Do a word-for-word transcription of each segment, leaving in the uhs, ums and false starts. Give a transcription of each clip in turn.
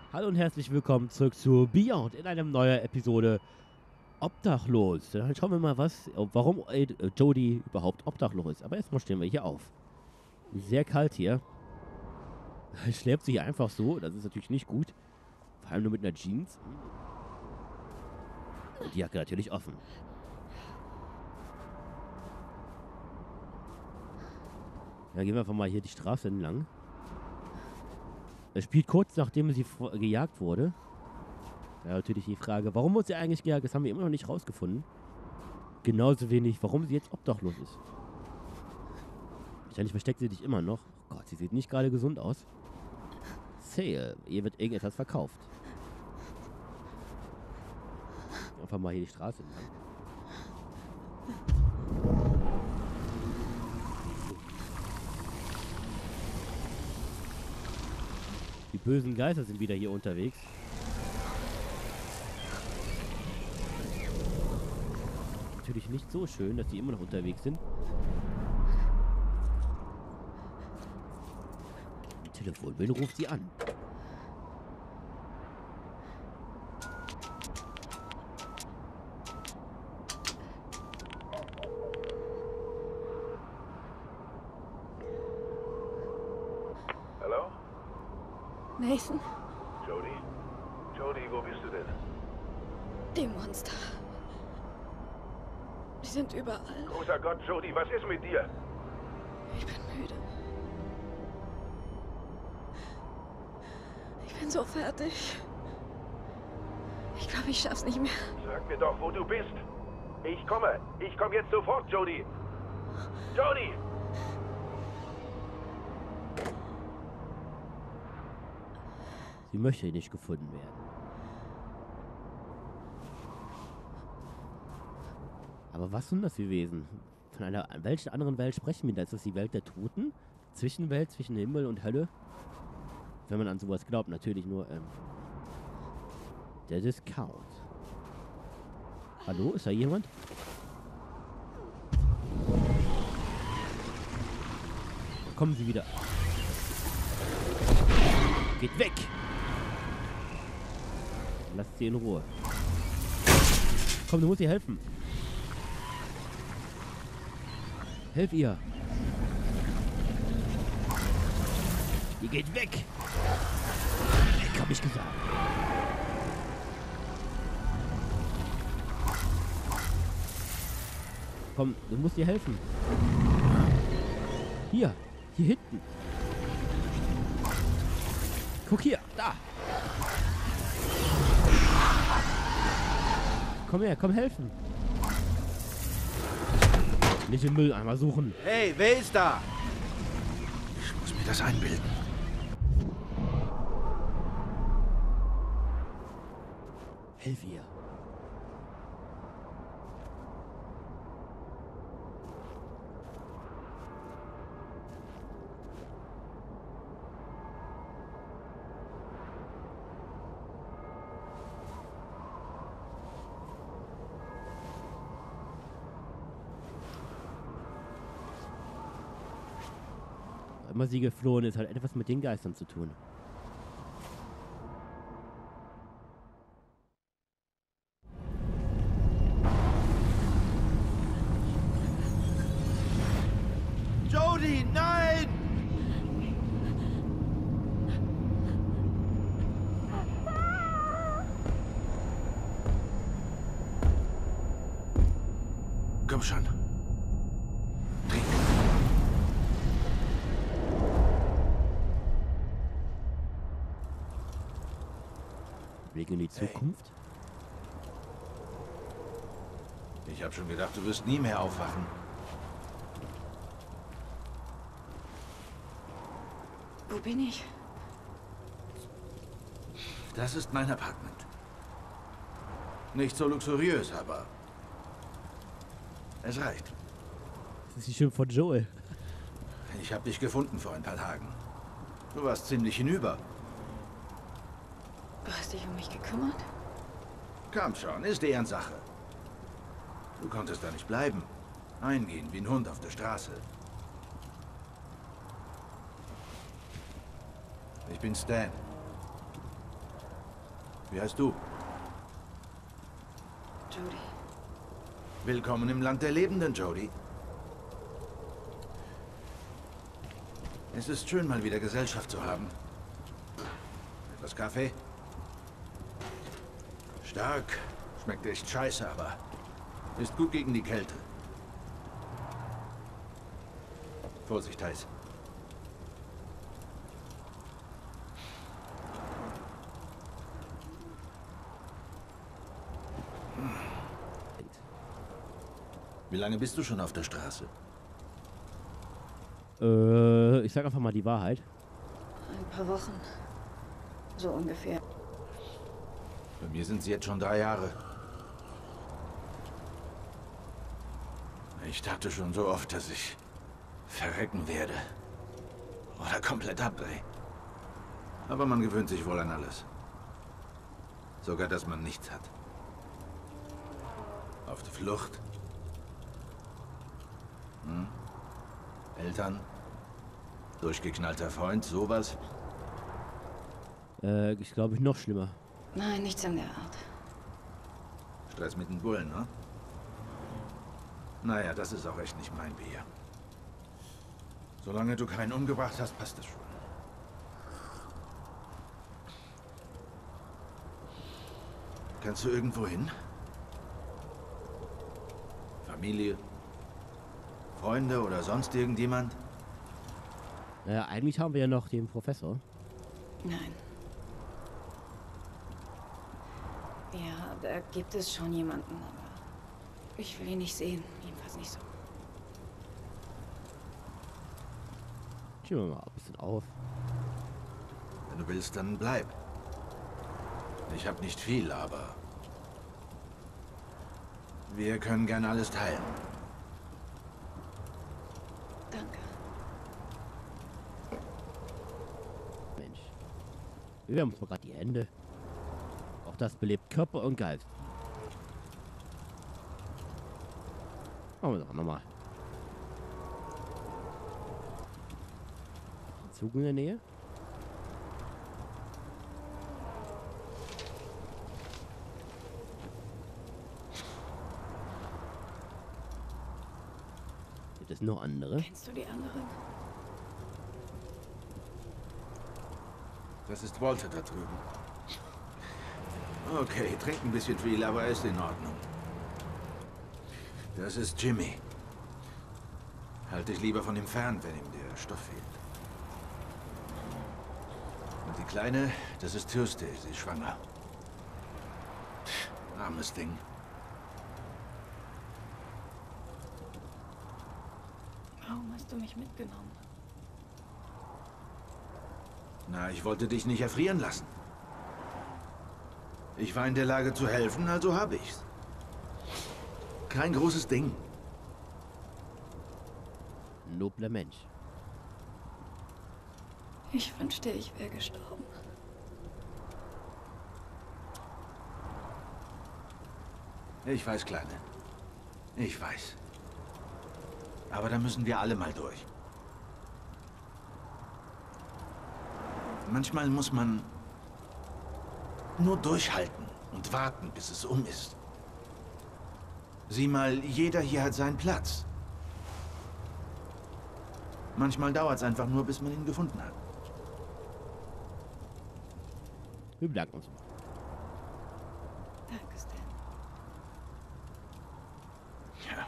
Hallo und herzlich willkommen zurück zu Beyond in einer neuen Episode Obdachlos. Dann schauen wir mal, was, warum äh, Jodie überhaupt obdachlos ist. Aber erstmal stehen wir hier auf. Sehr kalt hier. Schläft sich einfach so, das ist natürlich nicht gut. Vor allem nur mit einer Jeans. Und die Jacke natürlich offen. Dann gehen wir einfach mal hier die Straße entlang. Es spielt kurz nachdem sie gejagt wurde. Ja, natürlich die Frage, warum wurde sie eigentlich gejagt? Das haben wir immer noch nicht rausgefunden. Genauso wenig, warum sie jetzt obdachlos ist. Wahrscheinlich versteckt sie sich immer noch. Oh Gott, sie sieht nicht gerade gesund aus. Sale, ihr wird irgendetwas verkauft. Einfach mal hier die Straße entlang. Die bösen Geister sind wieder hier unterwegs. Natürlich nicht so schön, dass die immer noch unterwegs sind. Am Telefon. Wen ruft sie an? Hallo? Nathan, Jodie? Jodie, wo bist du denn? die Monster. Die sind überall. Großer Gott, Jodie, was ist mit dir? Ich bin müde. Ich bin so fertig. Ich glaube, ich schaff's nicht mehr. Sag mir doch, wo du bist. Ich komme. Ich komme jetzt sofort, Jodie. Jodie! Sie möchte nicht gefunden werden. Aber was sind das für Wesen? Von einer welchen anderen Welt sprechen wir da? Ist das die Welt der Toten? Zwischenwelt zwischen Himmel und Hölle? Wenn man an sowas glaubt, natürlich nur ähm, der Discount. Hallo, ist da jemand? Da kommen sie wieder. Geht weg! Lasst sie in Ruhe. Komm, du musst ihr helfen. Helf ihr. Ihr geht weg. Weg, hab ich gesagt. Komm, du musst ihr helfen. Hier, hier hinten. Guck hier, da. Komm her, komm helfen. Nicht im Mülleimer suchen. Hey, wer ist da? Ich muss mir das einbilden. Hilf ihr. Immer sie geflohen ist, hat etwas mit den Geistern zu tun. Jodie, nein! Komm schon. Trink. Weg in die Zukunft? Ich habe schon gedacht, du wirst nie mehr aufwachen. Wo bin ich? Das ist mein Apartment. Nicht so luxuriös, aber es reicht. Das ist die Stimme von Joel. Ich habe dich gefunden vor ein paar Tagen. Du warst ziemlich hinüber. Du hast dich um mich gekümmert? Komm schon, ist Ehrensache. Du konntest da nicht bleiben. Eingehen wie ein Hund auf der Straße. Ich bin Stan. Wie heißt du? Jody. Willkommen im Land der Lebenden, Jody. Es ist schön, mal wieder Gesellschaft zu haben. Etwas Kaffee? Stark. Schmeckt echt scheiße, aber ist gut gegen die Kälte. Vorsicht, heiß. Wie lange bist du schon auf der Straße? Äh, ich sag einfach mal die Wahrheit. Ein paar Wochen. So ungefähr. Bei mir sind es jetzt schon drei Jahre. Ich dachte schon so oft, dass ich verrecken werde. Oder komplett abdreh. Aber man gewöhnt sich wohl an alles. Sogar, dass man nichts hat. Auf die Flucht. Hm? Eltern? Durchgeknallter Freund, sowas? Äh, ich glaube, ich noch schlimmer. Nein, nichts in der Art. Stress mit den Bullen, ne? Naja, das ist auch echt nicht mein Bier. Solange du keinen umgebracht hast, passt es schon. Kannst du irgendwo hin? Familie? Freunde oder sonst irgendjemand? Naja, eigentlich haben wir ja noch den Professor. Nein. Ja, da gibt es schon jemanden, aber ich will ihn nicht sehen. Jedenfalls nicht so. Schieben wir mal ein bisschen auf. Wenn du willst, dann bleib. Ich habe nicht viel, aber wir können gern alles teilen. Danke. Mensch. Wir haben uns mal gerade die Hände. Auch das belebt Körper und Geist. Machen wir doch nochmal. Zug in der Nähe. Gibt es noch andere? Kennst du die anderen? Das ist Walter da drüben. Okay, trinkt ein bisschen viel, aber er ist in Ordnung. Das ist Jimmy. Halt dich lieber von ihm fern, wenn ihm der Stoff fehlt. Und die Kleine, das ist Tuesday, sie ist schwanger. Armes Ding. Warum hast du mich mitgenommen? Na, ich wollte dich nicht erfrieren lassen. Ich war in der Lage zu helfen, also habe ich's. Kein großes Ding. Nobler Mensch. Ich wünschte, ich wäre gestorben. Ich weiß, Kleine. Ich weiß. Aber da müssen wir alle mal durch. Manchmal muss man nur durchhalten und warten, bis es um ist. Sieh mal, jeder hier hat seinen Platz. Manchmal dauert es einfach nur, bis man ihn gefunden hat. Wir bedanken uns. Danke, Stan. Ja.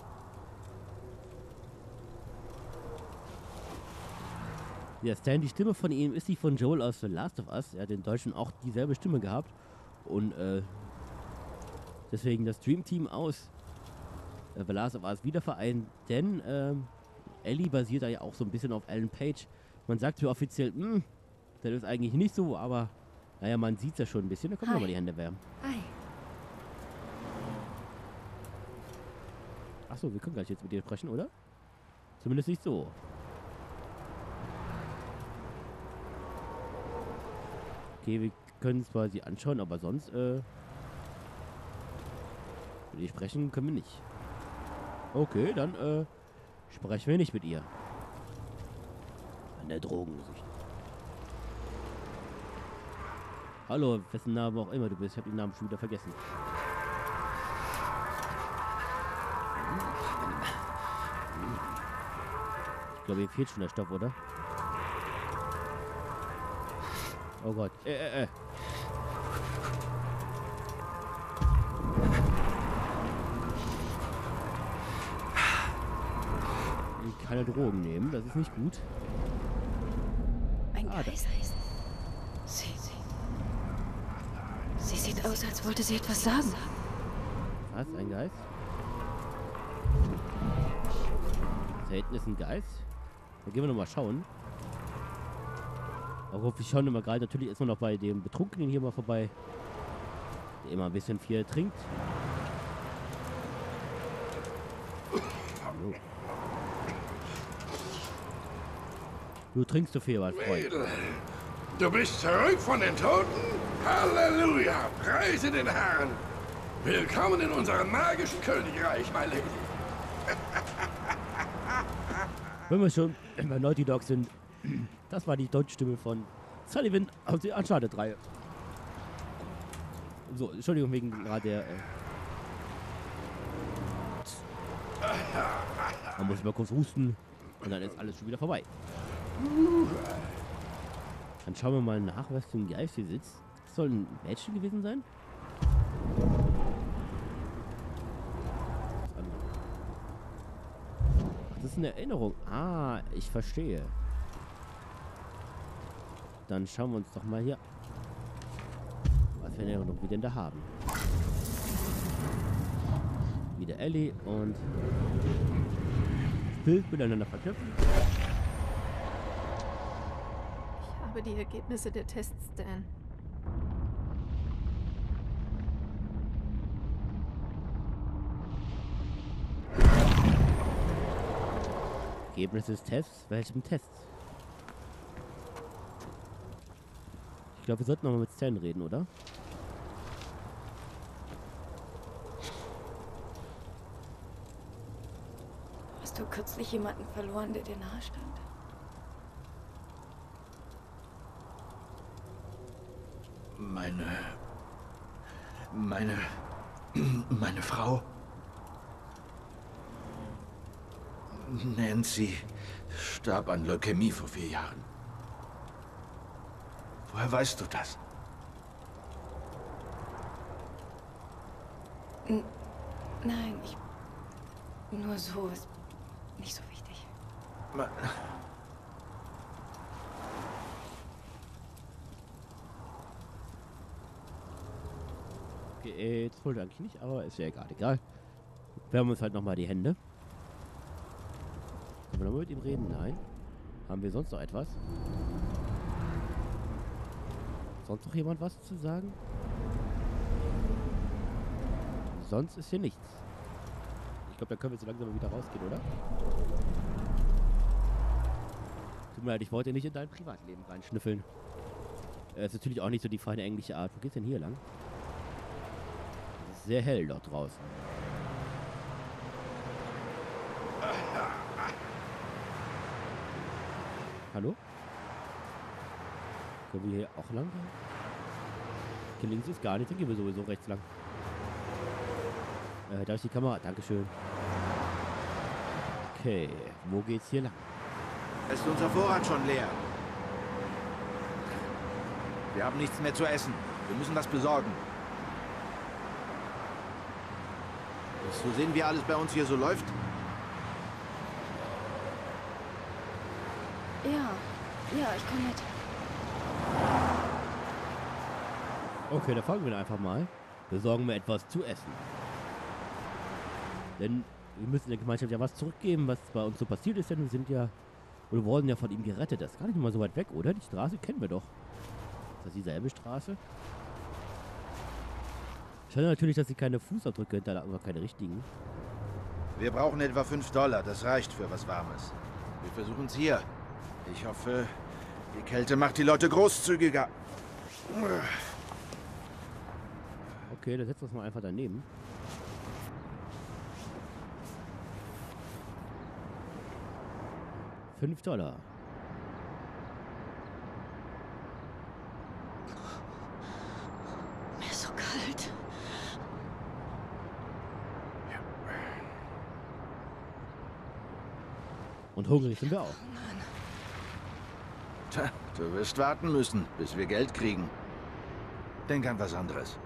Ja, Stan, die Stimme von ihm ist die von Joel aus The Last of Us. Er hat in Deutschen auch dieselbe Stimme gehabt. Und äh, deswegen das Dream Team aus äh, The Last of Us wieder vereint. Denn ähm, Ellie basiert da ja auch so ein bisschen auf Ellen Page. Man sagt für offiziell, hm, das ist eigentlich nicht so, aber naja, man sieht es ja schon ein bisschen. Da können wir mal die Hände wärmen. Hi. Achso, wir können gleich jetzt mit dir sprechen, oder? Zumindest nicht so. Okay, wir können zwar sie anschauen, aber sonst, äh, mit ihr sprechen können wir nicht. Okay, dann, äh, sprechen wir nicht mit ihr. An der Drogensucht. Hallo, wessen Name auch immer du bist. Ich habe den Namen schon wieder vergessen. Ich glaube, hier fehlt schon der Stoff, oder? Oh Gott. Äh, äh, äh. Keine Drogen nehmen, das ist nicht gut. Ein Ah, da- Geist. Sie, sie. Sie sieht aus, als wollte sie etwas sagen. Was? Ein Geist? Da hinten ist ein Geist. Da gehen wir nochmal schauen. Auch wir schauen immer gerade, natürlich ist man noch bei dem Betrunkenen hier mal vorbei. Der immer ein bisschen viel trinkt. Hallo. Du trinkst so viel, mein Freund. Du bist zurück von den Toten? Halleluja! Preise den Herrn! Willkommen in unserem magischen Königreich, my lady. Wenn wir schon bei Naughty Dog sind, das war die Deutschstimme von Sullivan aus der Uncharted-Reihe. So, Entschuldigung wegen gerade der... Äh Man muss mal kurz husten und dann ist alles schon wieder vorbei. Dann schauen wir mal nach, was für ein Geist hier sitzt. Das soll ein Mädchen gewesen sein? Ach, das ist eine Erinnerung. Ah, ich verstehe. Dann schauen wir uns doch mal hier, was für eine Erinnerung wir denn da haben. Wieder Ellie und das Bild miteinander verknüpfen. Ich habe die Ergebnisse der Tests, Dan. Ergebnis des Tests? Welchem Test? Ich glaube, wir sollten noch mal mit Stan reden, oder? Hast du kürzlich jemanden verloren, der dir nahe stand? Meine... Meine... Meine Frau... Nancy starb an Leukämie vor vier Jahren. Woher weißt du das? N Nein, ich... Nur so ist nicht so wichtig. Ma Okay, äh, jetzt wollte eigentlich nicht, aber ist ja egal. Egal. Wir haben uns halt nochmal die Hände. Können wir nochmal mit ihm reden? Nein. Haben wir sonst noch etwas? Sonst noch jemand was zu sagen? Sonst ist hier nichts. Ich glaube, da können wir so langsam mal wieder rausgehen, oder? Tut mir leid, ich wollte nicht in dein Privatleben reinschnüffeln. Äh, ist natürlich auch nicht so die feine englische Art. Wo geht's denn hier lang? Es ist sehr hell dort draußen. Hallo? Können wir hier auch lang gehen? Hier links ist gar nichts, dann gehen wir sowieso rechts lang. Äh, da ist die Kamera. Dankeschön. Okay, wo geht's hier lang? Ist unser Vorrat schon leer? Wir haben nichts mehr zu essen. Wir müssen was besorgen. Willst du sehen, wie alles bei uns hier so läuft? Ja, ja, ich komme mit. Okay, da fangen wir einfach mal. Besorgen wir etwas zu essen. Denn wir müssen der Gemeinschaft ja was zurückgeben, was bei uns so passiert ist, denn wir sind ja, oder wurden ja von ihm gerettet. Das ist gar nicht mal so weit weg, oder? Die Straße kennen wir doch. Ist das dieselbe Straße? Schade natürlich, dass sie keine Fußabdrücke hinterlassen, aber keine richtigen. Wir brauchen etwa fünf Dollar. Das reicht für was Warmes. Wir versuchen es hier. Ich hoffe, die Kälte macht die Leute großzügiger. Okay, dann setzen wir es mal einfach daneben. Fünf Dollar. Und hungrig sind wir auch. Tja, du wirst warten müssen, bis wir Geld kriegen. Denk an was anderes.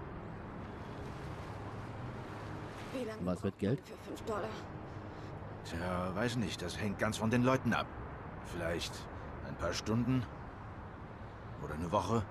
Wie lange Was mit braucht Geld? man für fünf Dollar? Tja, weiß nicht, das hängt ganz von den Leuten ab. Vielleicht ein paar Stunden oder eine Woche.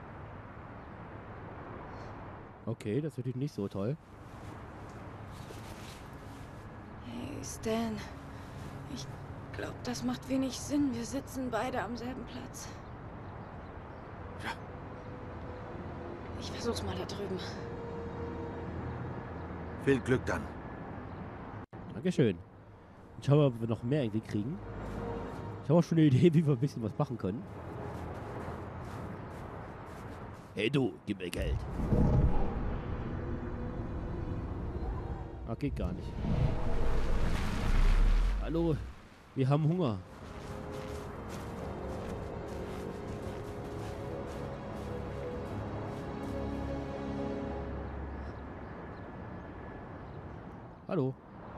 Okay, das ist natürlich nicht so toll. Hey, Stan. Ich glaube, das macht wenig Sinn. Wir sitzen beide am selben Platz. Ja. Ich versuch's mal da drüben. Viel Glück dann. Dankeschön. Und schauen wir, ob wir noch mehr irgendwie kriegen. Ich habe auch schon eine Idee, wie wir ein bisschen was machen können. Hey du, gib mir Geld. Ah, geht gar nicht. Hallo, wir haben Hunger. Hallo.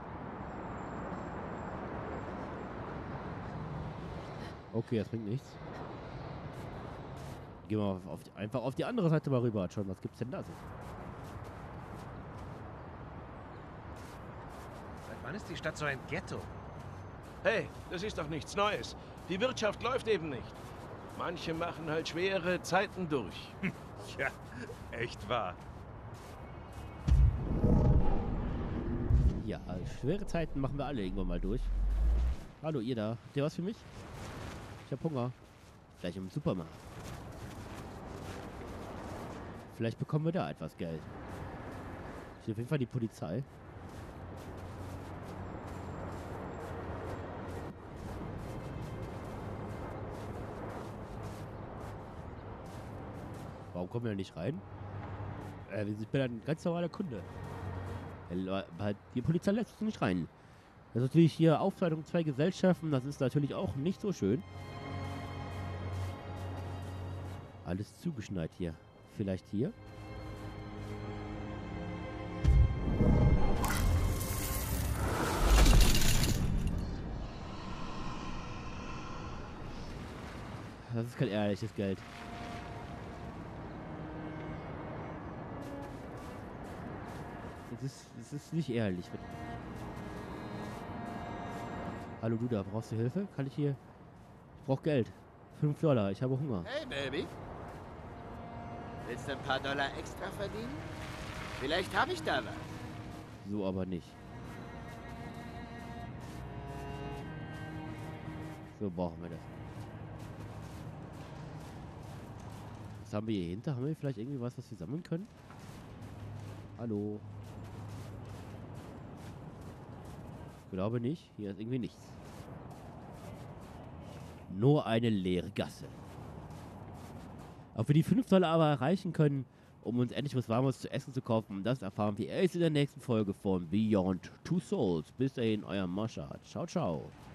Okay, das bringt nichts. Gehen wir auf, auf die, einfach auf die andere Seite mal rüber. Schauen, was gibt's denn da so? Seit wann ist die Stadt so ein Ghetto? Hey, das ist doch nichts Neues. Die Wirtschaft läuft eben nicht. Manche machen halt schwere Zeiten durch. Ja, echt wahr. Ja, schwere Zeiten machen wir alle irgendwann mal durch. Hallo, ihr da. Habt ihr was für mich? Ich hab Hunger. Gleich im Supermarkt. Vielleicht bekommen wir da etwas Geld. Ich sehe auf jeden Fall die Polizei. Warum kommen wir da nicht rein? Äh, ich bin ein ganz normaler Kunde. Die Polizei lässt uns nicht rein. Das ist natürlich hier Aufteilung zwei Gesellschaften. Das ist natürlich auch nicht so schön. Alles zugeschneit hier. Vielleicht hier? Das ist kein ehrliches Geld. Das ist, das ist nicht ehrlich. Hallo du da, brauchst du Hilfe? Kann ich hier... Ich brauche Geld. Fünf Dollar, ich habe Hunger. Hey, Baby. Willst du ein paar Dollar extra verdienen? Vielleicht habe ich da was. So aber nicht. So brauchen wir das. Was haben wir hier hinter? Haben wir vielleicht irgendwie was, was wir sammeln können? Hallo? Ich glaube nicht. Hier ist irgendwie nichts. Nur eine leere Gasse. Ob wir die fünf Dollar aber erreichen können, um uns endlich was Warmes zu essen zu kaufen, das erfahren wir erst in der nächsten Folge von Beyond Two Souls. Bis dahin, euer Moschad. Ciao, ciao.